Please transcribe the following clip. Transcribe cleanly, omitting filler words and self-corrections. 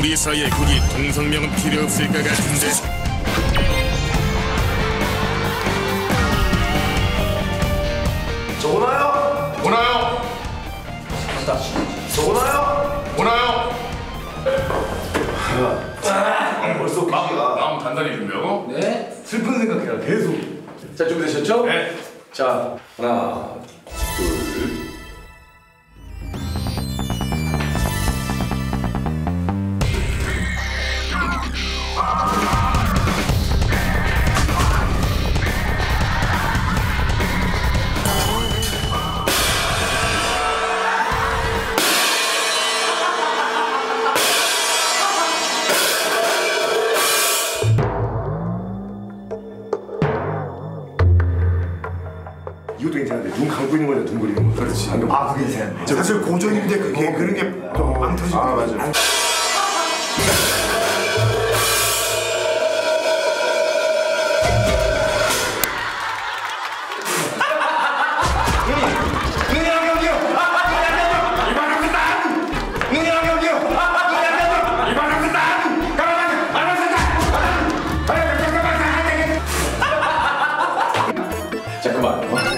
우리 사이에 굳이 동성명은 필요 없을 것 같은데. 저 오나요? 오나요? 저 오나요? 오나요? 벌써 기가 마음 단단히 준비하고. 네. 슬픈 생각해라 계속. 자, 준비되셨죠? 네. 자, 하나, 둘. 이것도 괜찮은데 눈 감고 있는 거냐 눈 그리는 거. 그렇지. 아 그게 괜찮네. 사실 고전인데 그게 그런 게 좀 빵 터지고. 아 맞아. 잠깐만.